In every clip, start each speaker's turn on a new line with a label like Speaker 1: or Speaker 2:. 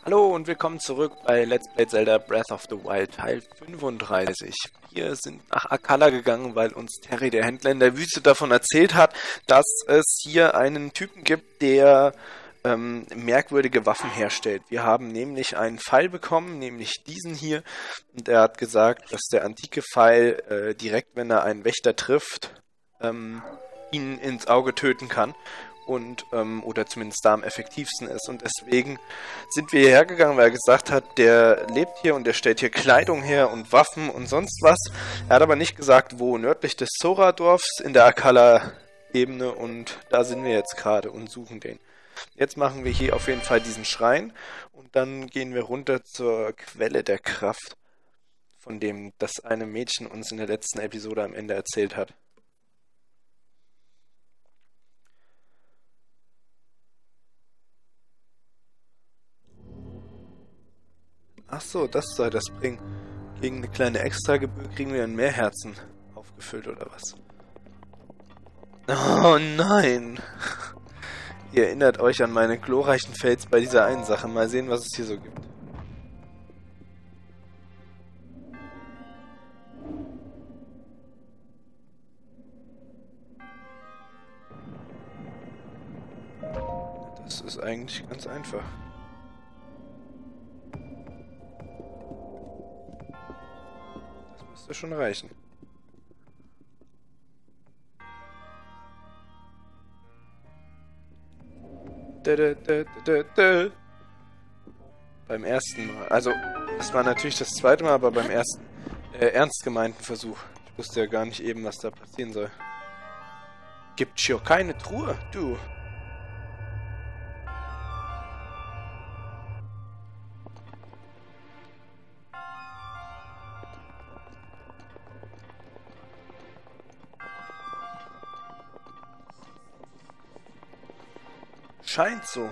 Speaker 1: Hallo und willkommen zurück bei Let's Play Zelda Breath of the Wild Teil 35. Wir sind nach Akkala gegangen, weil uns Terry, der Händler in der Wüste, davon erzählt hat, dass es hier einen Typen gibt, der merkwürdige Waffen herstellt. Wir haben nämlich einen Pfeil bekommen, nämlich diesen hier, und er hat gesagt, dass der antike Pfeil direkt, wenn er einen Wächter trifft, ihn ins Auge töten kann. Und oder zumindest da am effektivsten ist. Und deswegen sind wir hierher gegangen, weil er gesagt hat, der lebt hier und der stellt hier Kleidung her und Waffen und sonst was. Er hat aber nicht gesagt, wo, nördlich des Zora-Dorfs in der Akkala-Ebene, und da sind wir jetzt gerade und suchen den. Jetzt machen wir hier auf jeden Fall diesen Schrein und dann gehen wir runter zur Quelle der Kraft, von dem das eine Mädchen uns in der letzten Episode am Ende erzählt hat. Ach so, das soll das bringen. Gegen eine kleine Extragebühr kriegen wir dann mehr Herzen aufgefüllt, oder was? Oh nein! Ihr erinnert euch an meine glorreichen Fails bei dieser einen Sache. Mal sehen, was es hier so gibt. Das ist eigentlich ganz einfach. Das schon reichen. Beim ersten Mal. Also, das war natürlich das zweite Mal, aber beim ersten ernst gemeinten Versuch. Ich wusste ja gar nicht eben, was da passieren soll. Gibt's hier keine Truhe, du. Scheint so.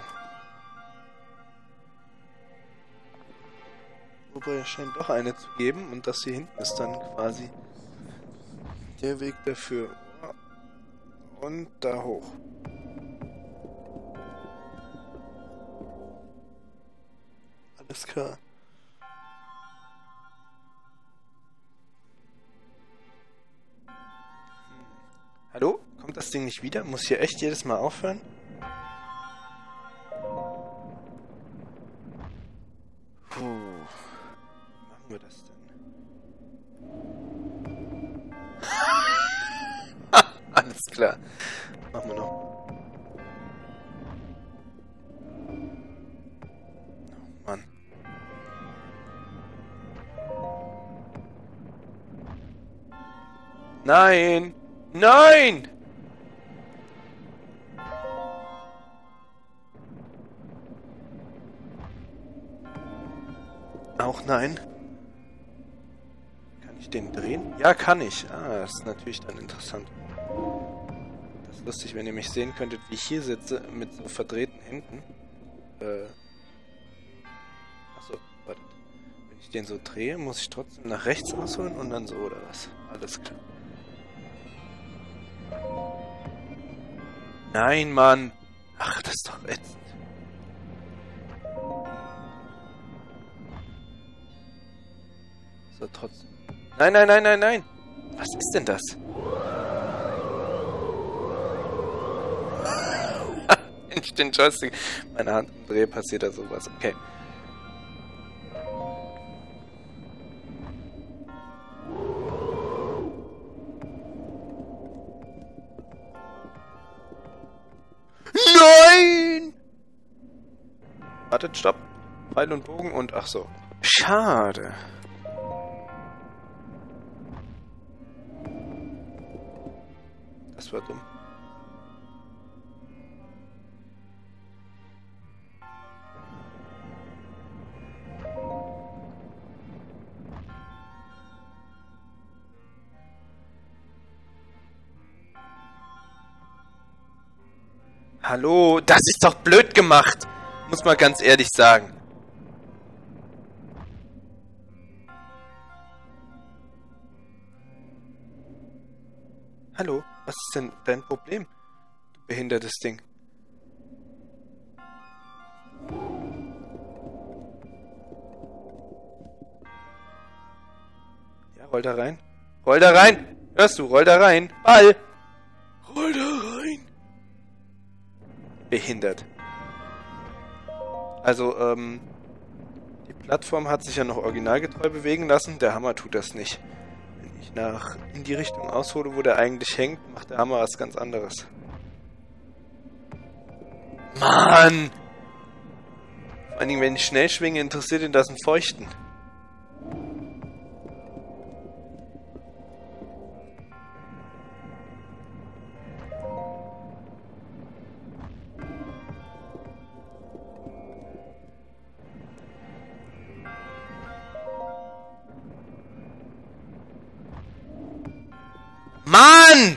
Speaker 1: Wobei es scheint doch eine zu geben und das hier hinten ist dann quasi der Weg dafür. Und da hoch. Alles klar. Hallo? Kommt das Ding nicht wieder? Muss hier echt jedes Mal aufhören? Puh. Wie machen wir das denn? Alles klar. Machen wir noch. Oh Mann. Nein! Nein! Auch nein. Kann ich den drehen? Ja, kann ich. Ah, das ist natürlich dann interessant. Das ist lustig, wenn ihr mich sehen könntet, wie ich hier sitze, mit so verdrehten Händen. Achso, wartet. Wenn ich den so drehe, muss ich trotzdem nach rechts ausholen und dann so, oder was? Alles klar. Nein, Mann! Ach, das ist doch ätzend. So, trotzdem. Nein, nein, nein, nein, nein! Was ist denn das? Wenn ich den Joystick meine Hand umdrehe, passiert da sowas. Okay. Nein! Wartet, stopp. Pfeil und Bogen und ach so. Schade. Das war dumm. Hallo, das ist doch blöd gemacht. Muss man ganz ehrlich sagen. Hallo, was ist denn dein Problem, du behindertes Ding? Roll da rein. Roll da rein! Hörst du? Roll da rein! Ball! Roll da rein! Behindert. Also, die Plattform hat sich ja noch originalgetreu bewegen lassen. Der Hammer tut das nicht. Wenn ich in die Richtung aushole, wo der eigentlich hängt, macht der Hammer was ganz anderes. Mann! Vor allen Dingen, wenn ich schnell schwinge, interessiert ihn das ein Feuchten. Mann!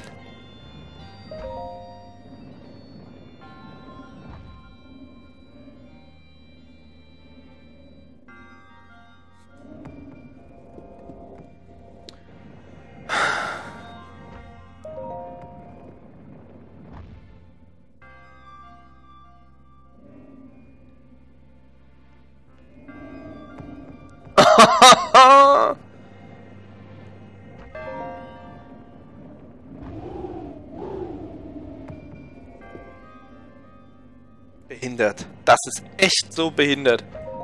Speaker 1: Behindert. Das ist echt so behindert.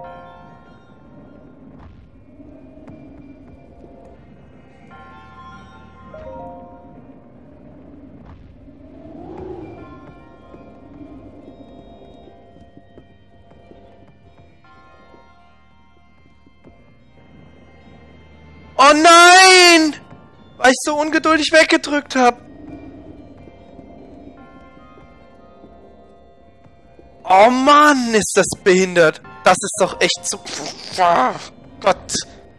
Speaker 1: Oh nein! Weil ich so ungeduldig weggedrückt habe. Oh Mann, ist das behindert. Das ist doch echt so... Oh Gott.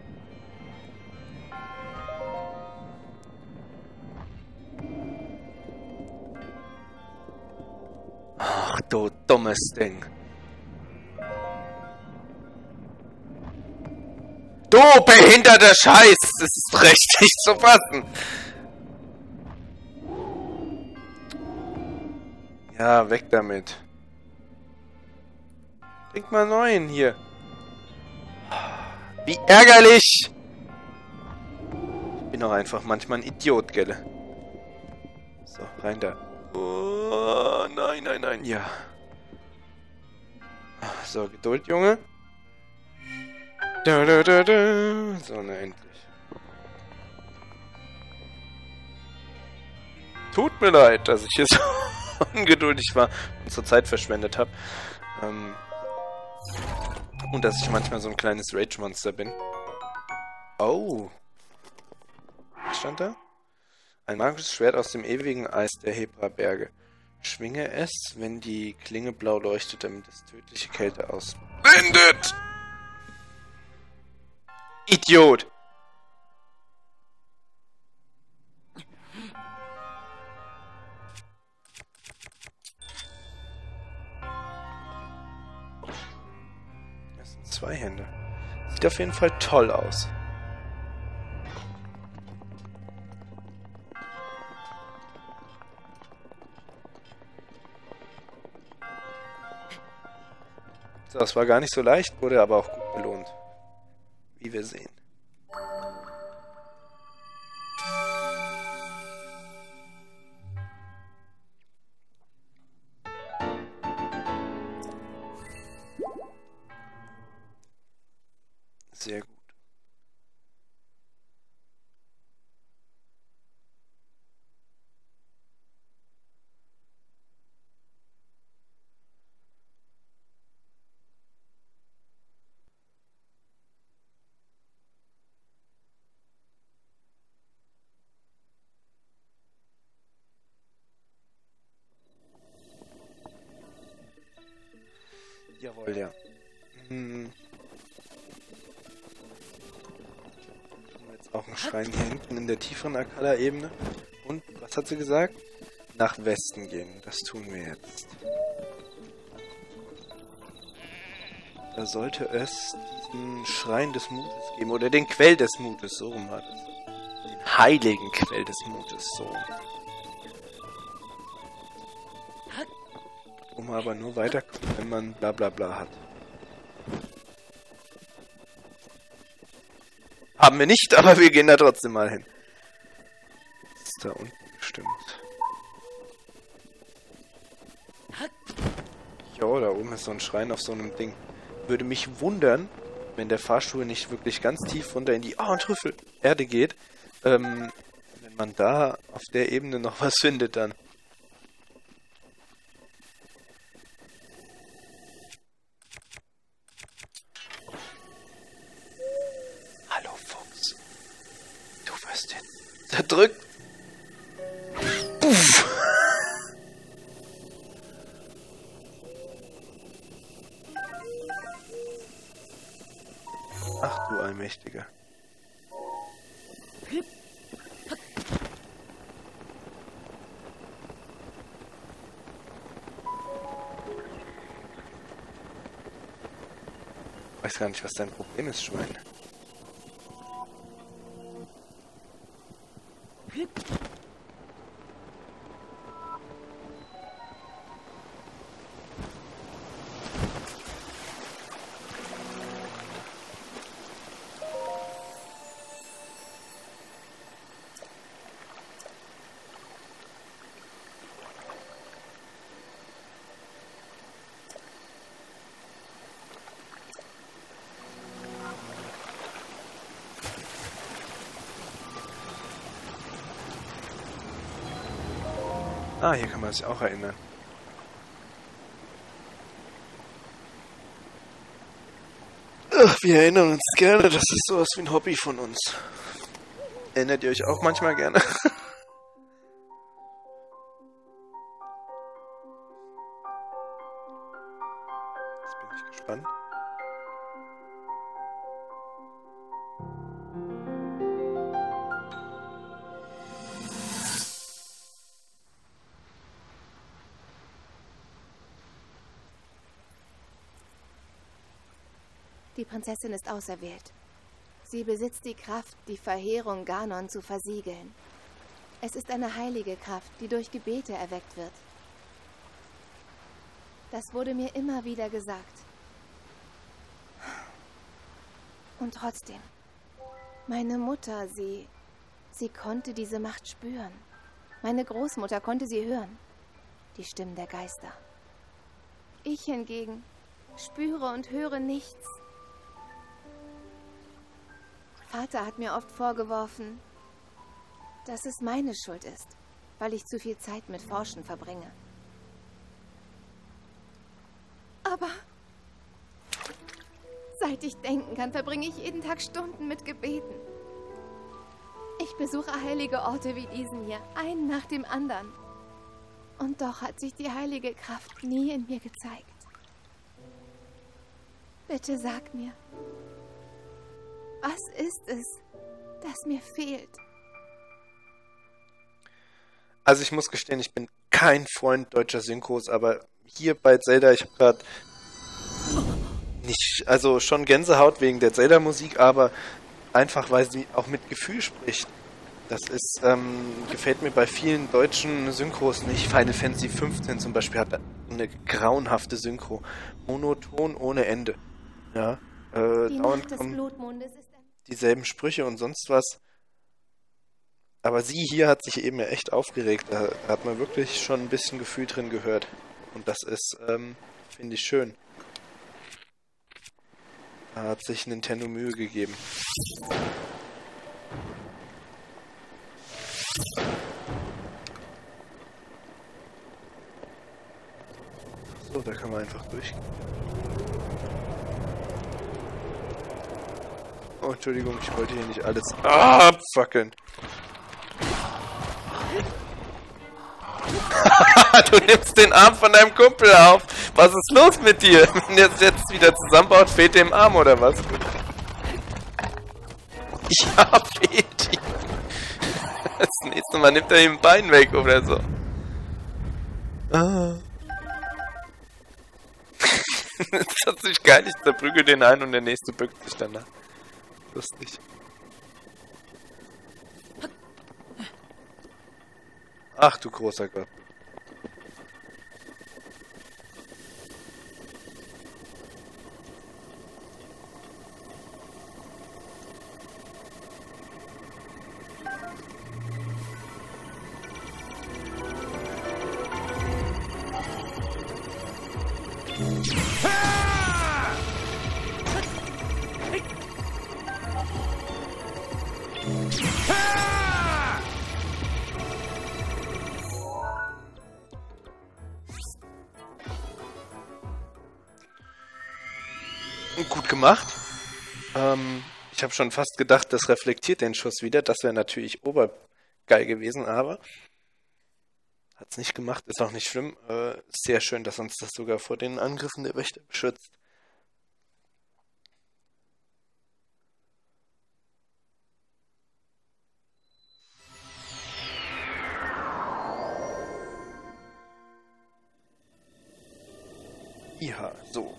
Speaker 1: Ach du dummes Ding. Du behinderter Scheiß! Das ist recht nicht zu fassen. Ja, weg damit. Trink mal neuen hier. Wie ärgerlich! Ich bin auch einfach manchmal ein Idiot, gell? So, rein da. Oh, nein, nein, nein, ja. So, Geduld, Junge. Da, da, da, da. So, na endlich. Tut mir leid, dass ich hier so ungeduldig war und zur Zeit verschwendet habe. Und dass ich manchmal so ein kleines Rage-Monster bin. Oh. Was stand da? Ein magisches Schwert aus dem ewigen Eis der Hebra-Berge. Schwinge es, wenn die Klinge blau leuchtet, damit es tödliche Kälte ausblendet. Idiot! Das sind zwei Hände. Sieht auf jeden Fall toll aus. So, das war gar nicht so leicht, wurde aber auch gut belohnt. Wie wir sehen. Sehr gut. Jawohl, ja. Jetzt auch ein Schrein hier hinten in der tieferen Akala-Ebene. Und, was hat sie gesagt? Nach Westen gehen. Das tun wir jetzt. Da sollte es diesen Schrein des Mutes geben. Oder den Quell des Mutes, so rum war das. Den heiligen Quell des Mutes, so rum. Wo man aber nur weiterkommt, wenn man bla bla bla hat. Haben wir nicht, aber wir gehen da trotzdem mal hin. Das ist da unten bestimmt. Jo, da oben ist so ein Schrein auf so einem Ding. Würde mich wundern, wenn der Fahrstuhl nicht wirklich ganz tief runter in die Trüffelerde geht. Wenn man da auf der Ebene noch was findet dann. Hallo Fuchs. Du wirst jetzt zerdrückt. Puff. Ach du Allmächtiger. Ich weiß gar nicht, was dein Problem ist, Schwein. Ah, hier kann man sich auch erinnern. Ach, wir erinnern uns gerne, das ist sowas wie ein Hobby von uns. Erinnert ihr euch auch manchmal gerne? Jetzt bin ich gespannt.
Speaker 2: Die Prinzessin ist auserwählt. Sie besitzt die Kraft, die Verheerung Ganon zu versiegeln. Es ist eine heilige Kraft, die durch Gebete erweckt wird. Das wurde mir immer wieder gesagt. Und trotzdem, meine Mutter, sie konnte diese Macht spüren. Meine Großmutter konnte sie hören. Die Stimmen der Geister. Ich hingegen spüre und höre nichts. Vater hat mir oft vorgeworfen, dass es meine Schuld ist, weil ich zu viel Zeit mit Forschen verbringe. Aber seit ich denken kann, verbringe ich jeden Tag Stunden mit Gebeten. Ich besuche heilige Orte wie diesen hier, einen nach dem anderen. Und doch hat sich die heilige Kraft nie in mir gezeigt. Bitte sag mir, was ist es, das mir fehlt?
Speaker 1: Also ich muss gestehen, ich bin kein Freund deutscher Synchros, aber hier bei Zelda, ich habe gerade nicht, also schon Gänsehaut wegen der Zelda-Musik, aber einfach, weil sie auch mit Gefühl spricht. Das ist, gefällt mir bei vielen deutschen Synchros nicht. Final Fantasy 15 zum Beispiel hat eine grauenhafte Synchro. Monoton ohne Ende. Ja,
Speaker 2: Die
Speaker 1: dauernd
Speaker 2: Nacht des
Speaker 1: kommen
Speaker 2: Blutmondes ist
Speaker 1: dieselben Sprüche und sonst was. Aber sie hier hat sich eben ja echt aufgeregt. Da hat man wirklich schon ein bisschen Gefühl drin gehört. Und das ist, finde ich schön. Da hat sich Nintendo Mühe gegeben. So, da kann man einfach durchgehen. Oh, Entschuldigung, ich wollte hier nicht alles abfackeln. Du nimmst den Arm von deinem Kumpel auf. Was ist los mit dir? Wenn er es jetzt wieder zusammenbaut, fehlt dem Arm oder was? Ja, fehlt ihm. Das nächste Mal nimmt er ihm ein Bein weg oder so. Das hat sich geil, ich zerprügel den einen und der nächste bückt sich danach. Lustig. Ach du großer Gott. Gut gemacht. Ich habe schon fast gedacht, das reflektiert den Schuss wieder. Das wäre natürlich obergeil gewesen, aber hat es nicht gemacht. Ist auch nicht schlimm. Sehr schön, dass uns das sogar vor den Angriffen der Wächter beschützt. Ja, so.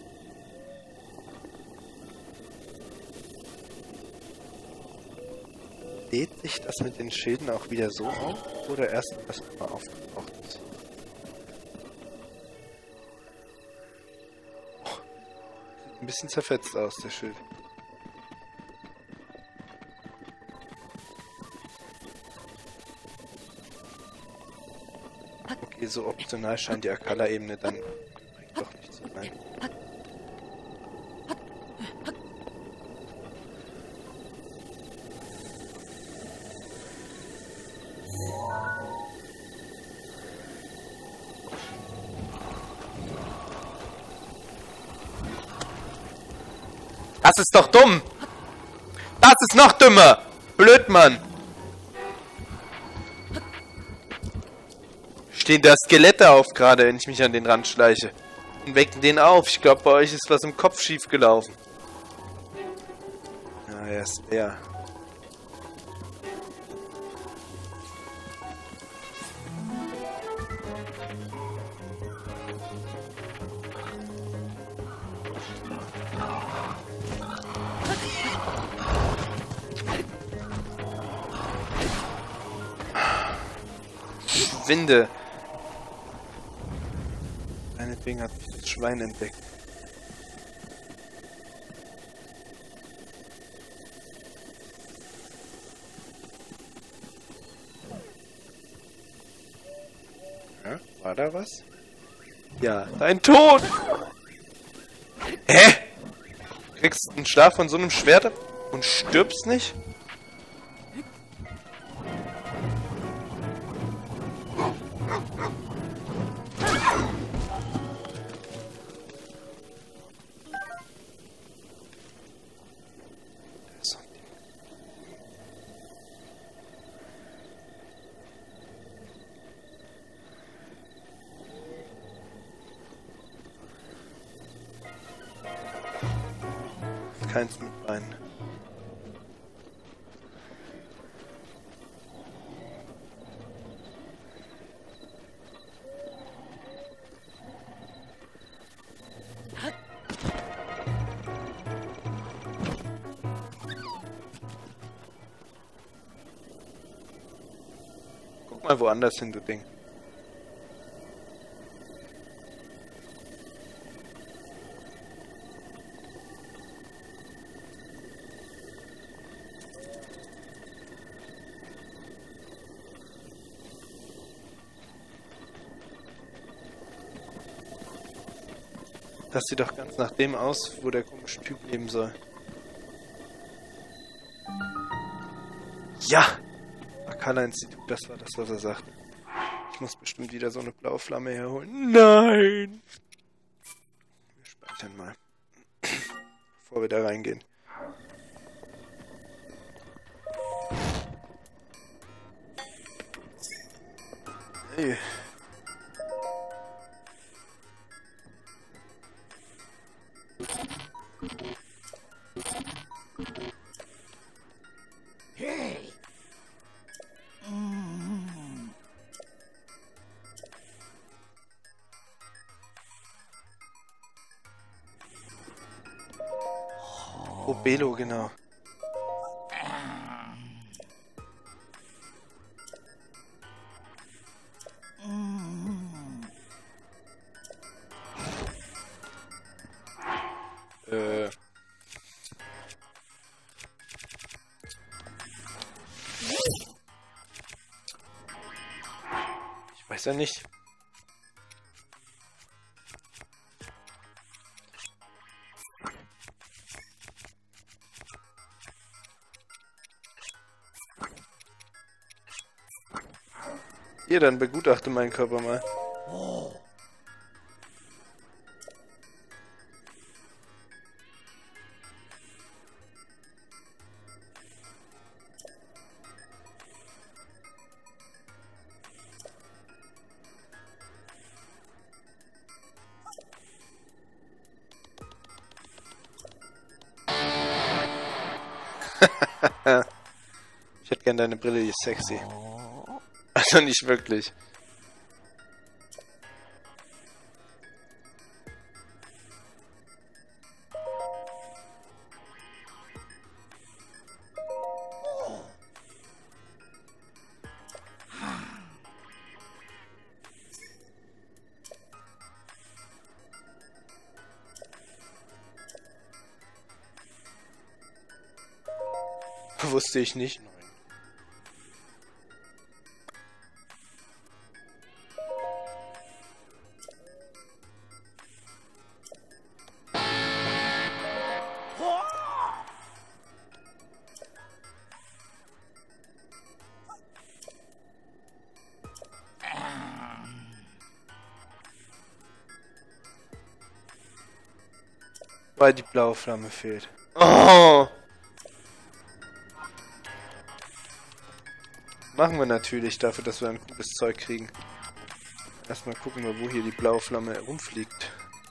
Speaker 1: Lädt sich das mit den Schilden auch wieder so auf? Oder erst, was immer aufgetaucht ist? Oh, sieht ein bisschen zerfetzt aus, der Schild. Okay, so optional scheint die Akala-Ebene dann doch nicht zu sein. Das ist doch dumm! Das ist noch dümmer! Blöd, Mann! Stehen da Skelette auf gerade, wenn ich mich an den Rand schleiche. Und wecken den auf. Ich glaube, bei euch ist was im Kopf schief gelaufen. Ja, er ist leer. Winde. Meinetwegen hat mich das Schwein entdeckt. Ja, war da was? Ja, dein Tod! Hä? Kriegst einen Schlag von so einem Schwert ab und stirbst nicht? Keins mit Beinen. Guck mal woanders hin, du Ding. Das sieht doch ganz nach dem aus, wo der komische Typ leben soll. Ja! Akala-Institut, das war das, was er sagte. Ich muss bestimmt wieder so eine blaue Flamme herholen. Nein! Wir speichern mal. Bevor wir da reingehen. Hey. Oh, Belo, genau. Ich weiß ja nicht. Hier, dann begutachte meinen Körper mal. Ich hätte gern deine Brille, die ist sexy. Also nicht wirklich. Wusste ich nicht. Weil die blaue Flamme fehlt. Oh! Machen wir natürlich dafür, dass wir ein gutes Zeug kriegen. Erstmal gucken wir, wo hier die blaue Flamme rumfliegt.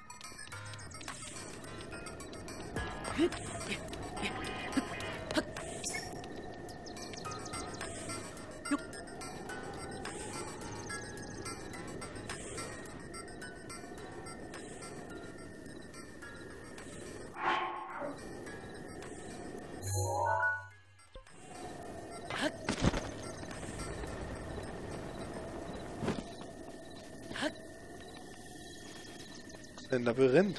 Speaker 1: Ein Labyrinth.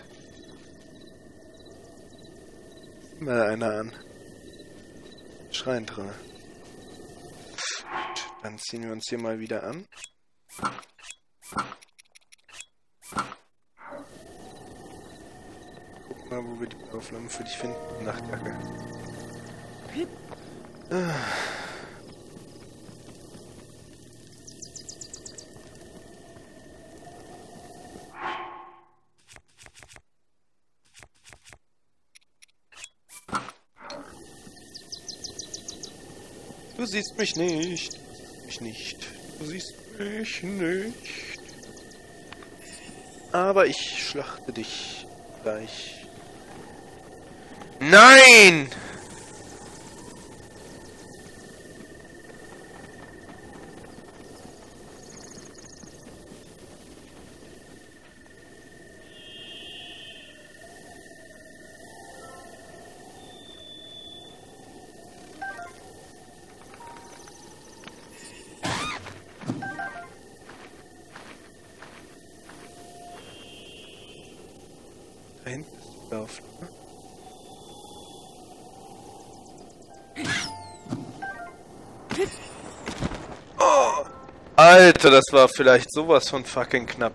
Speaker 1: Mal einer an. Schrein drin. Gut, dann ziehen wir uns hier mal wieder an. Guck mal, wo wir die blaue Flamme für dich finden. Nachtjacke. Du siehst mich nicht. Du siehst mich nicht. Du siehst mich nicht. Aber ich schlachte dich gleich. Nein! Da hinten ist die blaue Flamme. Oh! Alter, das war vielleicht sowas von fucking knapp.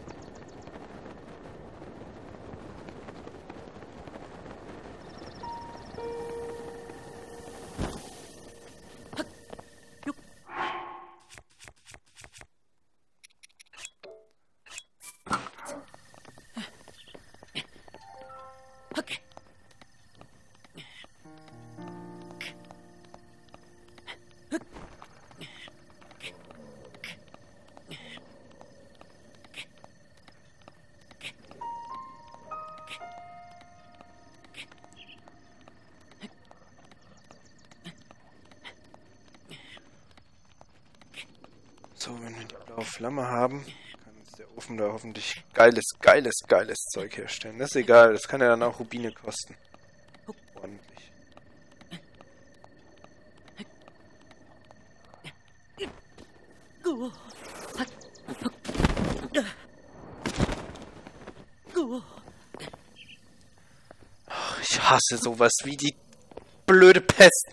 Speaker 1: So, wenn wir die blaue Flamme haben, kann uns der Ofen da hoffentlich geiles Zeug herstellen. Das ist egal, das kann ja dann auch Rubine kosten. Ordentlich. Ach, ich hasse sowas wie die blöde Pest.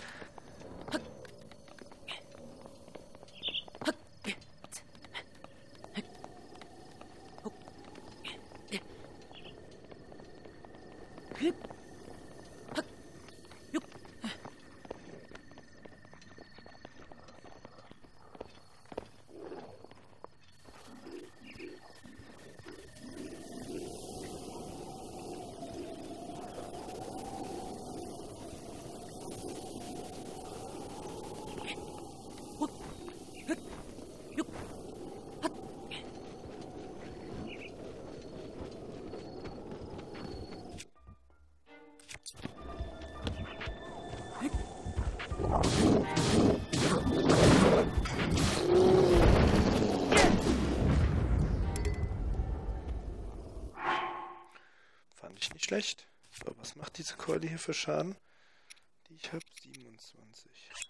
Speaker 1: Fand ich nicht schlecht. So, was macht diese Keule hier für Schaden? Die ich habe 27.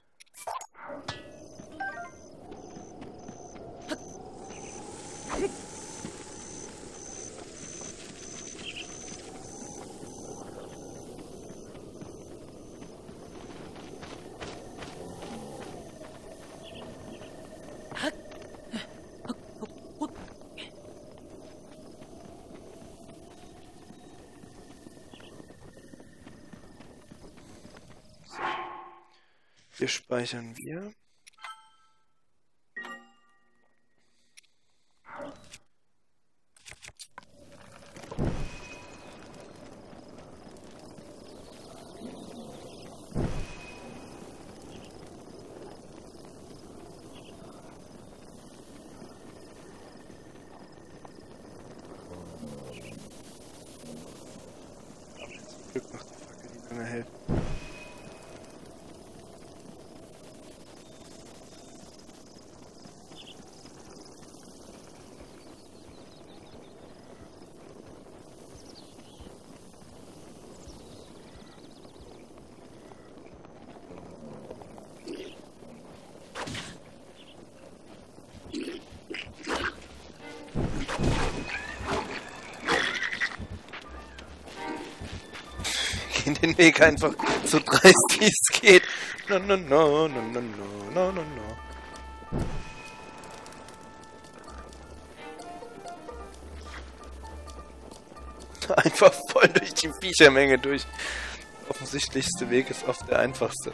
Speaker 1: Hier speichern wir. Zum Glück noch die Fackel, die lange hält. Den Weg einfach so dreist wie es geht. No, no, no, no, no, no, no, no, no. Einfach voll durch die Viechermenge durch. Der offensichtlichste Weg ist oft der einfachste.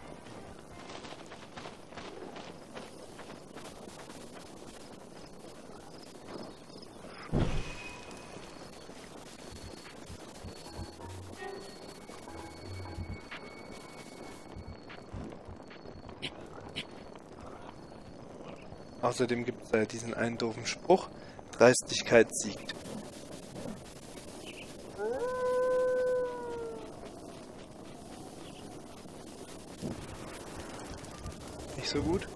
Speaker 1: Außerdem gibt es ja diesen einen doofen Spruch, Dreistigkeit siegt. Nicht so gut.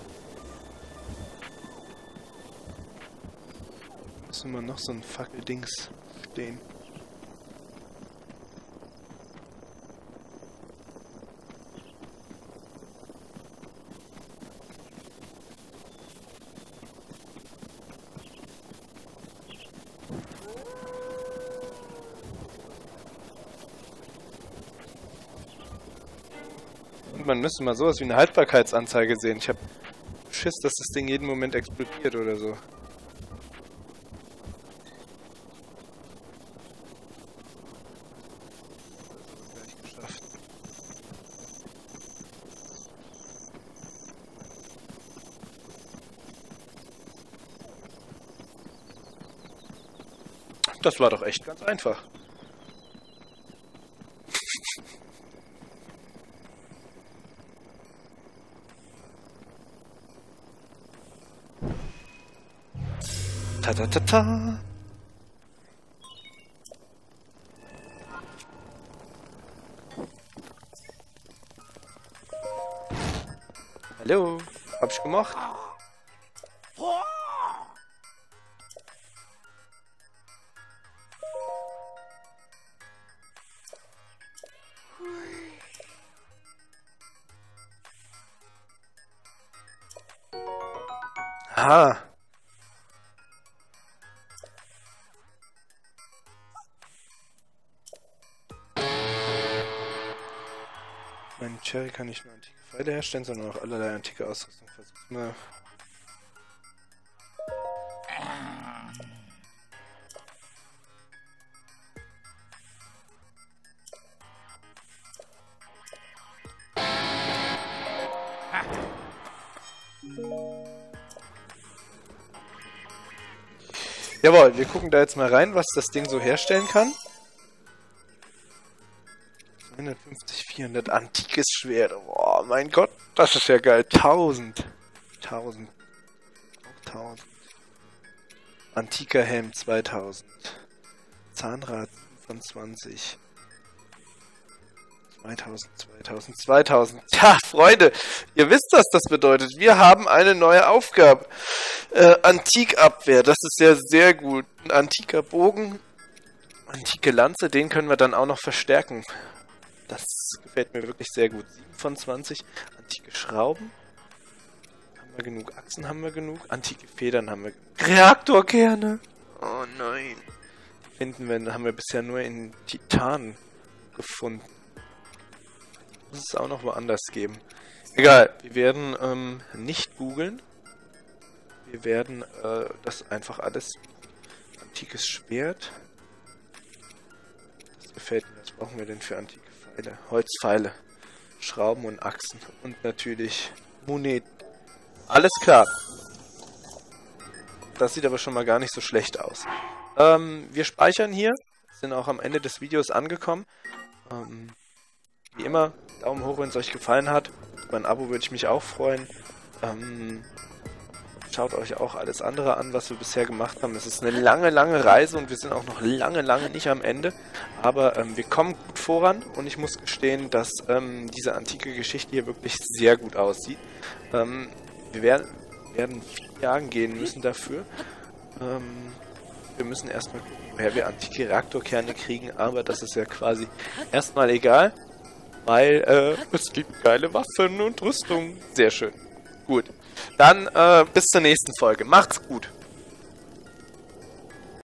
Speaker 1: Müssen wir noch so ein Fackeldings stehen. Man müsste mal sowas wie eine Haltbarkeitsanzeige sehen. Ich habe Schiss, dass das Ding jeden Moment explodiert oder so. Gleich geschafft. Das war doch echt ganz einfach. Ta-ta-ta-ta. Hallo, hab ich gemacht? Ah. Mein Cherry kann nicht nur antike Pfeile herstellen, sondern auch allerlei antike Ausrüstung. Versuch's mal. Jawohl, wir gucken da jetzt mal rein, was das Ding so herstellen kann. 250, 400 antikes Schwert. Oh mein Gott, das ist ja geil. 1000. 1000. Auch 1000. Antiker Helm 2000. Zahnrad 25. 2000. Ja, Freunde, ihr wisst, was das bedeutet. Wir haben eine neue Aufgabe. Antikabwehr, das ist ja sehr gut. Ein antiker Bogen. Antike Lanze, den können wir dann auch noch verstärken. Das gefällt mir wirklich sehr gut. 7 von 20. Antike Schrauben. Haben wir genug? Achsen haben wir genug. Antike Federn haben wir genug. Reaktorkerne. Oh nein. Finden wir, haben wir bisher nur in Titan gefunden. Muss es auch noch woanders geben. Egal, wir werden nicht googeln. Wir werden das einfach alles... Antikes Schwert. Das gefällt mir. Was brauchen wir denn für antike Pfeile? Holzpfeile. Schrauben und Achsen. Und natürlich Moneten. Alles klar. Das sieht aber schon mal gar nicht so schlecht aus. Wir speichern hier. Sind auch am Ende des Videos angekommen. Wie immer, Daumen hoch, wenn es euch gefallen hat. Über ein Abo würde ich mich auch freuen. Schaut euch auch alles andere an, was wir bisher gemacht haben. Es ist eine lange, lange Reise und wir sind auch noch lange, lange nicht am Ende. Aber wir kommen gut voran und ich muss gestehen, dass diese antike Geschichte hier wirklich sehr gut aussieht. Wir werden 4 Jahre gehen müssen dafür. Wir müssen erstmal gucken, woher wir antike Reaktorkerne kriegen, aber das ist ja quasi erstmal egal, weil es gibt geile Waffen und Rüstung. Sehr schön. Gut. Dann bis zur nächsten Folge. Macht's gut.